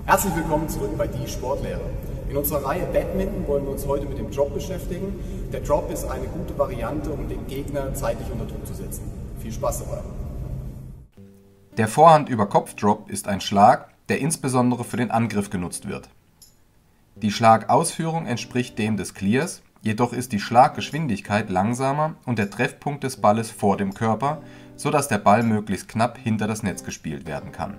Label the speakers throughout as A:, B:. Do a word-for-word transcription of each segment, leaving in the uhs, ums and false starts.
A: Herzlich willkommen zurück bei Die Sportlehre. In unserer Reihe Badminton wollen wir uns heute mit dem Drop beschäftigen. Der Drop ist eine gute Variante, um den Gegner zeitlich unter Druck zu setzen. Viel Spaß dabei!
B: Der Vorhand-über-Kopf-Drop ist ein Schlag, der insbesondere für den Angriff genutzt wird. Die Schlagausführung entspricht dem des Clears, jedoch ist die Schlaggeschwindigkeit langsamer und der Treffpunkt des Balles vor dem Körper, sodass der Ball möglichst knapp hinter das Netz gespielt werden kann.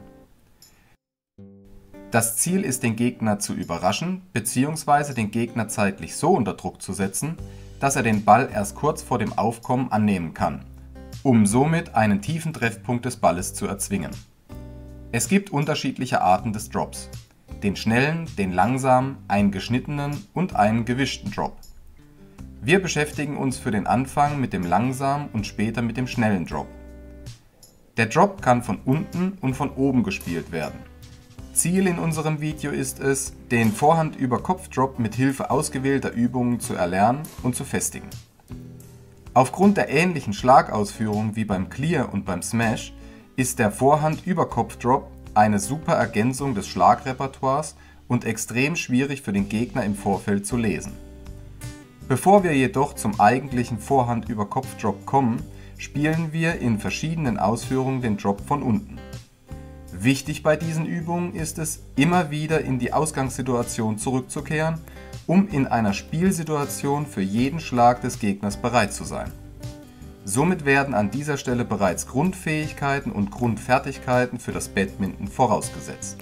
B: Das Ziel ist, den Gegner zu überraschen bzw. den Gegner zeitlich so unter Druck zu setzen, dass er den Ball erst kurz vor dem Aufkommen annehmen kann, um somit einen tiefen Treffpunkt des Balles zu erzwingen. Es gibt unterschiedliche Arten des Drops: den schnellen, den langsamen, einen geschnittenen und einen gewischten Drop. Wir beschäftigen uns für den Anfang mit dem langsamen und später mit dem schnellen Drop. Der Drop kann von unten und von oben gespielt werden. Ziel in unserem Video ist es, den Vorhand-über-Kopf-Drop mit Hilfe ausgewählter Übungen zu erlernen und zu festigen. Aufgrund der ähnlichen Schlagausführung wie beim Clear und beim Smash ist der Vorhand-über-Kopf-Drop eine super Ergänzung des Schlagrepertoires und extrem schwierig für den Gegner im Vorfeld zu lesen. Bevor wir jedoch zum eigentlichen Vorhand-über-Kopf-Drop kommen, spielen wir in verschiedenen Ausführungen den Drop von unten. Wichtig bei diesen Übungen ist es, immer wieder in die Ausgangssituation zurückzukehren, um in einer Spielsituation für jeden Schlag des Gegners bereit zu sein. Somit werden an dieser Stelle bereits Grundfähigkeiten und Grundfertigkeiten für das Badminton vorausgesetzt.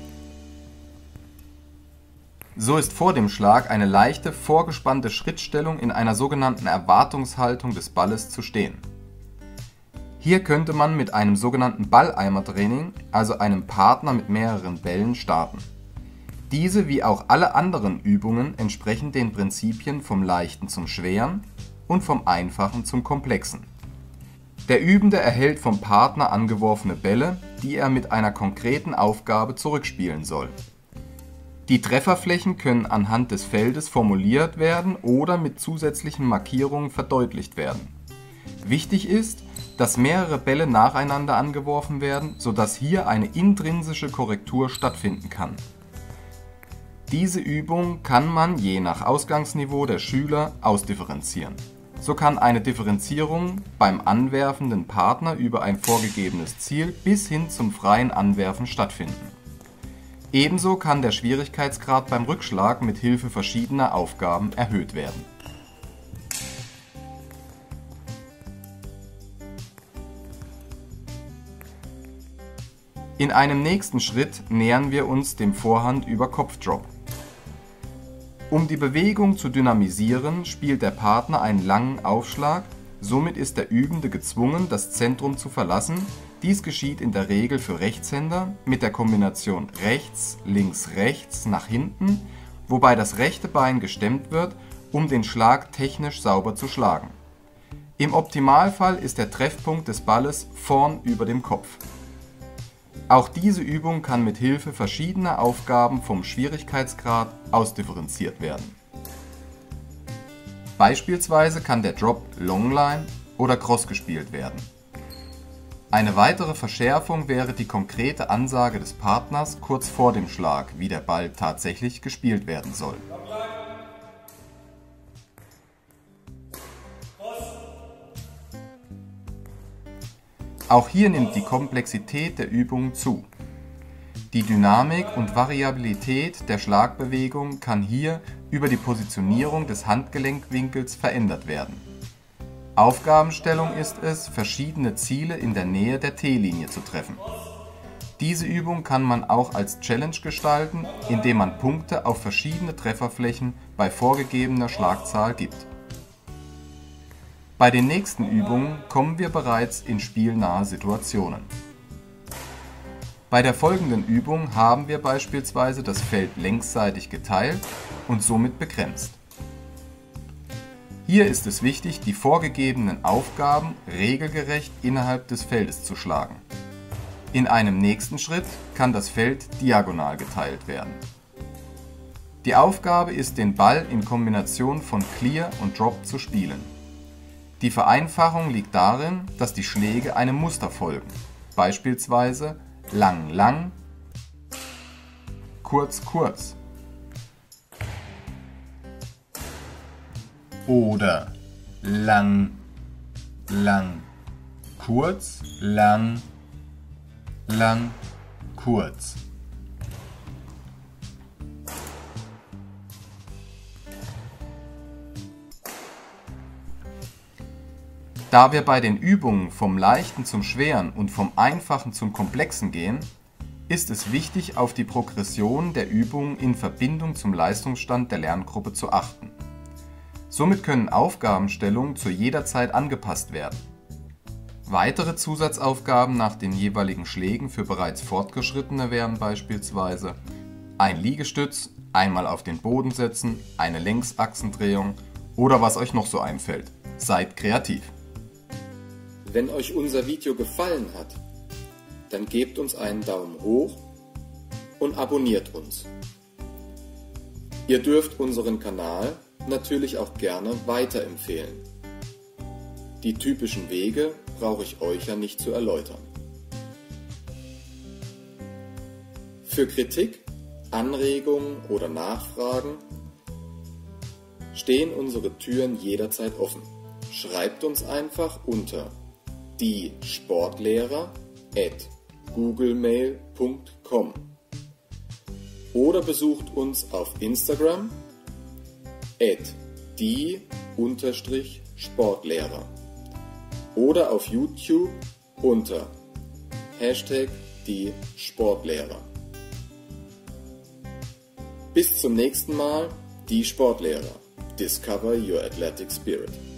B: So ist vor dem Schlag eine leichte, vorgespannte Schrittstellung in einer sogenannten Erwartungshaltung des Balles zu stehen. Hier könnte man mit einem sogenannten Balleimer-Training, also einem Partner mit mehreren Bällen, starten. Diese wie auch alle anderen Übungen entsprechen den Prinzipien vom Leichten zum Schweren und vom Einfachen zum Komplexen. Der Übende erhält vom Partner angeworfene Bälle, die er mit einer konkreten Aufgabe zurückspielen soll. Die Trefferflächen können anhand des Feldes formuliert werden oder mit zusätzlichen Markierungen verdeutlicht werden. Wichtig ist, dass mehrere Bälle nacheinander angeworfen werden, sodass hier eine intrinsische Korrektur stattfinden kann. Diese Übung kann man je nach Ausgangsniveau der Schüler ausdifferenzieren. So kann eine Differenzierung beim anwerfenden Partner über ein vorgegebenes Ziel bis hin zum freien Anwerfen stattfinden. Ebenso kann der Schwierigkeitsgrad beim Rückschlag mit Hilfe verschiedener Aufgaben erhöht werden. In einem nächsten Schritt nähern wir uns dem Vorhand-über-Kopf-Drop. Um die Bewegung zu dynamisieren, spielt der Partner einen langen Aufschlag, somit ist der Übende gezwungen, das Zentrum zu verlassen. Dies geschieht in der Regel für Rechtshänder mit der Kombination rechts, links, rechts nach hinten, wobei das rechte Bein gestemmt wird, um den Schlag technisch sauber zu schlagen. Im Optimalfall ist der Treffpunkt des Balles vorn über dem Kopf. Auch diese Übung kann mit Hilfe verschiedener Aufgaben vom Schwierigkeitsgrad ausdifferenziert werden. Beispielsweise kann der Drop Longline oder Cross gespielt werden. Eine weitere Verschärfung wäre die konkrete Ansage des Partners kurz vor dem Schlag, wie der Ball tatsächlich gespielt werden soll. Auch hier nimmt die Komplexität der Übung zu. Die Dynamik und Variabilität der Schlagbewegung kann hier über die Positionierung des Handgelenkwinkels verändert werden. Aufgabenstellung ist es, verschiedene Ziele in der Nähe der T-Linie zu treffen. Diese Übung kann man auch als Challenge gestalten, indem man Punkte auf verschiedene Trefferflächen bei vorgegebener Schlagzahl gibt. Bei den nächsten Übungen kommen wir bereits in spielnahe Situationen. Bei der folgenden Übung haben wir beispielsweise das Feld längsseitig geteilt und somit begrenzt. Hier ist es wichtig, die vorgegebenen Aufgaben regelgerecht innerhalb des Feldes zu schlagen. In einem nächsten Schritt kann das Feld diagonal geteilt werden. Die Aufgabe ist, den Ball in Kombination von Clear und Drop zu spielen. Die Vereinfachung liegt darin, dass die Schläge einem Muster folgen, beispielsweise lang lang, kurz kurz. Oder lang, lang, kurz, lang, lang, kurz. Da wir bei den Übungen vom Leichten zum Schweren und vom Einfachen zum Komplexen gehen, ist es wichtig, auf die Progression der Übungen in Verbindung zum Leistungsstand der Lerngruppe zu achten. Somit können Aufgabenstellungen zu jeder Zeit angepasst werden. Weitere Zusatzaufgaben nach den jeweiligen Schlägen für bereits Fortgeschrittene wären beispielsweise ein Liegestütz, einmal auf den Boden setzen, eine Längsachsendrehung oder was euch noch so einfällt. Seid kreativ!
C: Wenn euch unser Video gefallen hat, dann gebt uns einen Daumen hoch und abonniert uns. Ihr dürft unseren Kanal natürlich auch gerne weiterempfehlen. Die typischen Wege brauche ich euch ja nicht zu erläutern. Für Kritik, Anregungen oder Nachfragen stehen unsere Türen jederzeit offen. Schreibt uns einfach unter die Sportlehrer at googlemail punkt com oder besucht uns auf Instagram at die Sportlehrer oder auf YouTube unter Hashtag die Sportlehrer. Bis zum nächsten Mal, die Sportlehrer. Discover your athletic spirit.